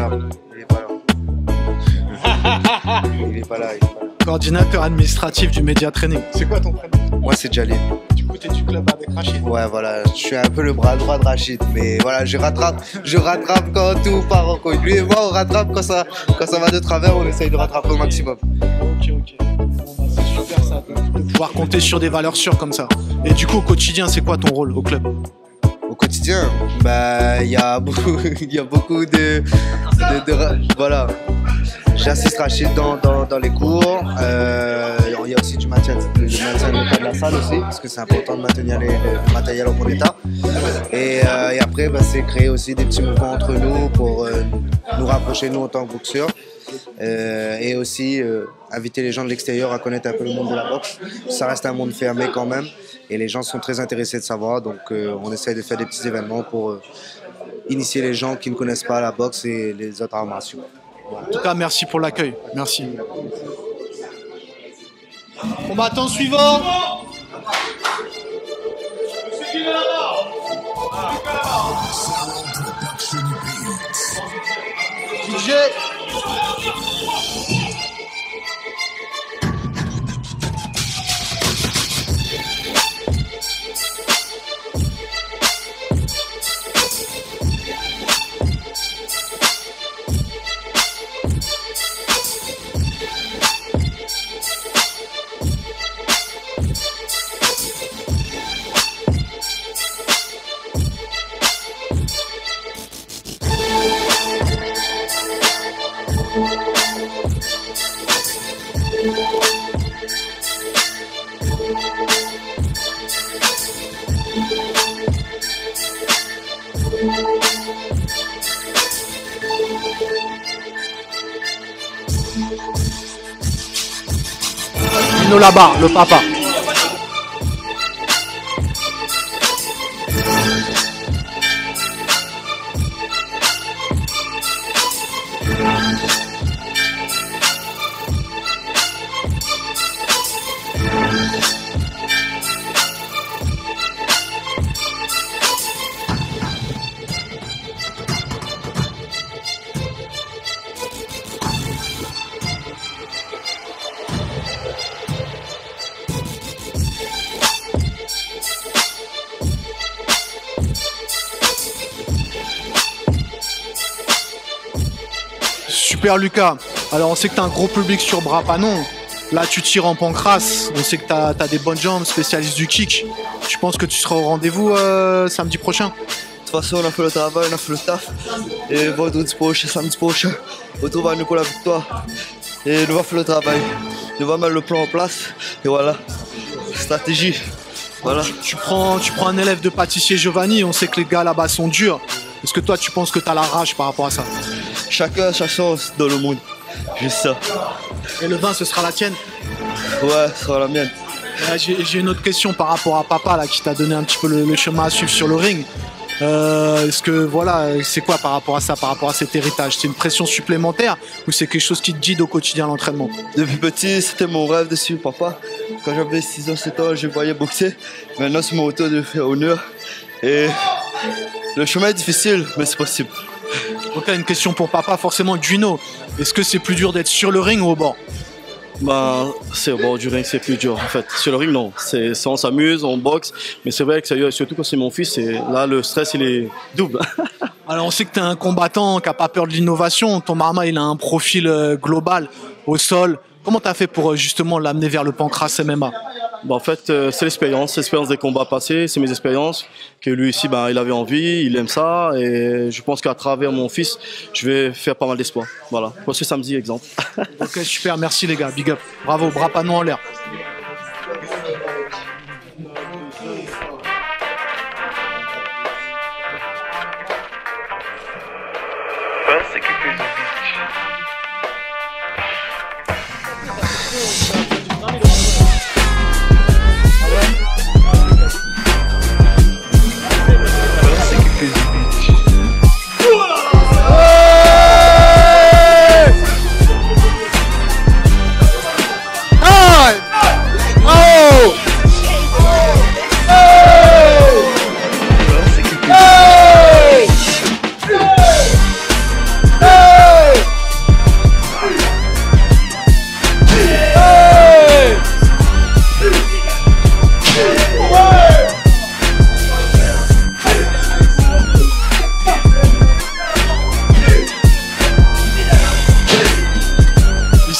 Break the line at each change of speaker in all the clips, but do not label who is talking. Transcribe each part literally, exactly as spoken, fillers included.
l'entraîneur. Il est pas là. Il est pas là, il est pas là.
Coordinateur administratif du Media Training. C'est quoi ton prénom?
Moi, c'est Jalil.
Du coup, t'es du club avec Rachid.
Ouais, voilà, je suis un peu le bras droit de Rachid, mais voilà, je rattrape, je rattrape quand tout part en couille. Lui et moi, on rattrape quand ça, quand ça va de travers, on essaye de rattraper au maximum.
Ok, ok. Bon, bah, c'est super ça, de, de pouvoir compter sur des valeurs sûres comme ça. Et du coup, au quotidien, c'est quoi ton rôle au club?
Au quotidien, bah, il y a beaucoup, il y a beaucoup de, de, de voilà. J'assiste Rachid dans, dans, dans les cours. Euh, il y a aussi du maintien, le maintien de l'état de la salle aussi, parce que c'est important de maintenir les, le matériel en bon état. Et, euh, et après, bah, c'est créer aussi des petits mouvements entre nous pour euh, nous rapprocher nous en tant que boxeurs. Euh, et aussi euh, inviter les gens de l'extérieur à connaître un peu le monde de la boxe. Ça reste un monde fermé quand même, et les gens sont très intéressés de savoir. Donc, euh, on essaye de faire des petits événements pour euh, initier les gens qui ne connaissent pas la boxe et les autres arts martiaux.
En tout cas, merci pour l'accueil. Merci. Combattant suivant. D J. Nino là-bas, le papa. Super Lucas, alors on sait que tu as un gros public sur Brapanon, là tu tires en pancrace, on sait que tu as, as des bonnes jambes, spécialiste du kick. Tu penses que tu seras au rendez-vous euh, samedi prochain?
De toute façon on a fait le travail, on a fait le taf, et vendredi prochain, samedi prochain, on retrouve à nous pour la victoire, et nous va faire le travail, nous va mettre le plan en place, et voilà, stratégie, voilà.
Tu, tu, prends, tu prends un élève de pâtissier Giovanni, on sait que les gars là-bas sont durs, est-ce que toi tu penses que tu as la rage par rapport à ça?
Chacun a sa chance dans le monde, juste ça.
Et le vin, ce sera la tienne?
Ouais, ce sera la mienne.
Euh, J'ai une autre question par rapport à papa là, qui t'a donné un petit peu le, le chemin à suivre sur le ring. Euh, Est-ce que voilà, c'est quoi par rapport à ça, par rapport à cet héritage? C'est une pression supplémentaire ou c'est quelque chose qui te guide au quotidien l'entraînement?
Depuis petit, c'était mon rêve de suivre papa. Quand j'avais six ans, sept ans, je voyais boxer. Maintenant, c'est mon tour de faire honneur. Et le chemin est difficile, mais c'est possible.
Ok, une question pour papa, forcément Gino. Est-ce que c'est plus dur d'être sur le ring ou au bord?
Bah, c'est au bord du ring, c'est plus dur en fait. Sur le ring, non. C'est, on s'amuse, on boxe, mais c'est vrai que ça, surtout quand c'est mon fils, et là le stress il est double.
Alors on sait que tu es un combattant qui n'a pas peur de l'innovation. Ton Marma, il a un profil euh, global au sol. Comment tu as fait pour euh, justement l'amener vers le pancrace M M A?
Bah, en fait, euh, c'est l'expérience, l'expérience des combats passés, c'est mes expériences, que lui ici, bah, il avait envie, il aime ça, et je pense qu'à travers mon fils, je vais faire pas mal d'espoir. Voilà, pour ce samedi, exemple.
Ok, super, merci les gars, big up. Bravo, bras panneaux en l'air.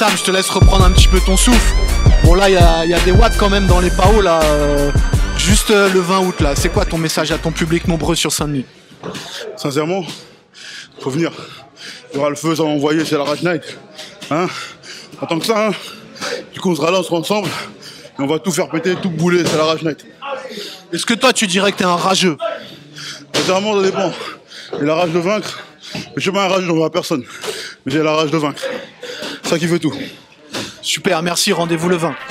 Sam, je te laisse reprendre un petit peu ton souffle. Bon là, il y, y a des watts quand même dans les P A O là. Euh, juste euh, le vingt août là. C'est quoi ton message à ton public nombreux sur Saint-Denis?
Sincèrement, faut venir. Il y aura le feu, ça va envoyer, c'est la Rage Night. Hein, en tant que ça, hein. Du coup on sera là, on sera ensemble. Et on va tout faire péter, tout bouler, c'est la Rage Night.
Est-ce que toi tu dirais que t'es un rageux?
Sincèrement, ça dépend. J'ai la rage de vaincre. Mais je suis pas un rageux, j'en veux à personne. Mais j'ai la rage de vaincre. C'est ça qui fait tout.
Super, merci, rendez-vous le vingt.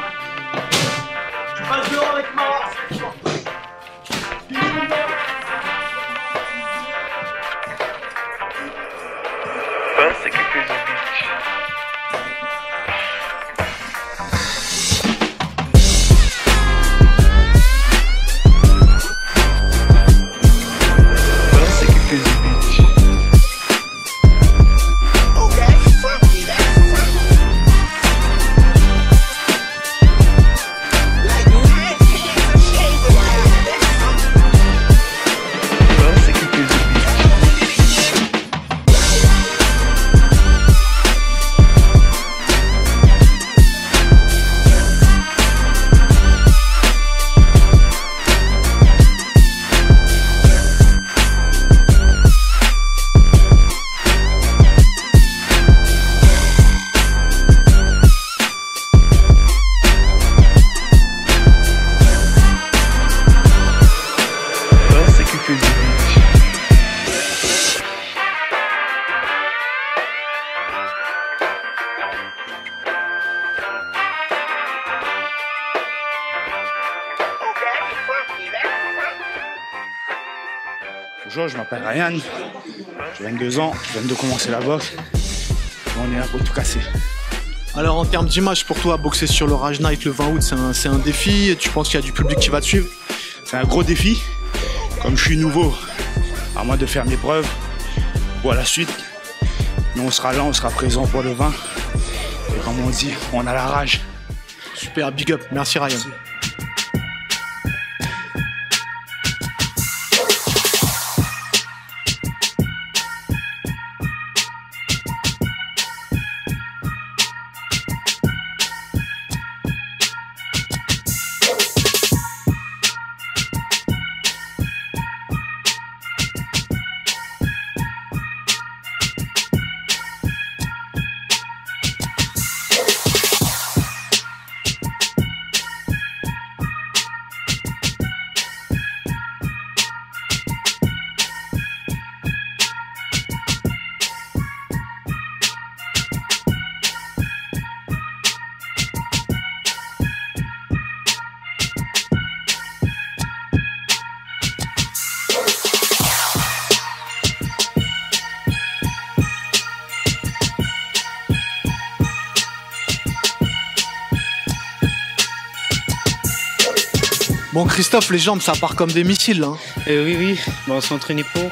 Bonjour, je m'appelle Ryan, j'ai vingt-deux ans, je viens de commencer la boxe. On est là pour tout casser.
Alors en termes d'image pour toi, boxer sur le Rage Night le vingt août, c'est un, c'est un défi. Tu penses qu'il y a du public qui va te suivre?
C'est un gros défi. Comme je suis nouveau, à moi de faire mes preuves pour la suite. Mais on sera là, on sera présent pour le vingt. Et comme on dit, on a la rage.
Super, big up, merci Ryan. Merci. Bon Christophe, les jambes ça part comme des missiles hein.
Euh, oui, oui, bon, on s'est entraîné pour.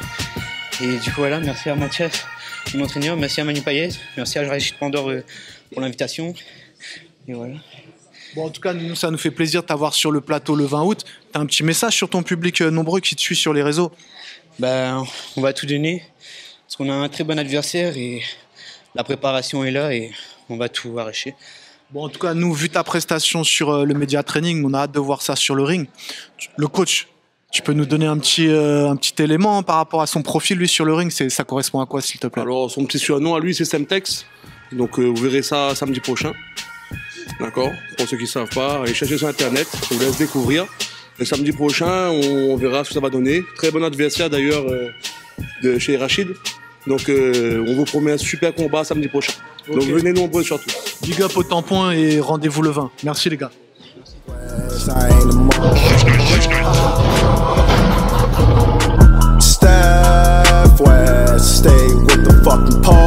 Et du coup voilà, merci à Mathias, mon entraîneur, merci à Manu Payet, merci à Rachid Pandore euh, pour l'invitation. Et voilà.
Bon en tout cas, nous ça nous fait plaisir de t'avoir sur le plateau le vingt août. T'as un petit message sur ton public nombreux qui te suit sur les réseaux?
Ben, on va tout donner, parce qu'on a un très bon adversaire et la préparation est là et on va tout arracher.
Bon, en tout cas, nous, vu ta prestation sur euh, le Media Training, on a hâte de voir ça sur le ring. Le coach, tu peux nous donner un petit, euh, un petit élément hein, par rapport à son profil, lui, sur le ring, ça correspond à quoi, s'il te plaît?
Alors, son petit surnom à lui, c'est Semtex. Donc, euh, vous verrez ça samedi prochain. D'accord? Pour ceux qui ne savent pas, allez chercher sur Internet, je vous laisse découvrir. Le samedi prochain, on, on verra ce que ça va donner. Très bon adversaire, d'ailleurs, euh, de chez Rachid. Donc, euh, on vous promet un super combat samedi prochain. Okay. Donc, venez nombreux surtout.
Big up au tampon et rendez-vous le vingt. Merci les gars.
Step west, stay with the fucking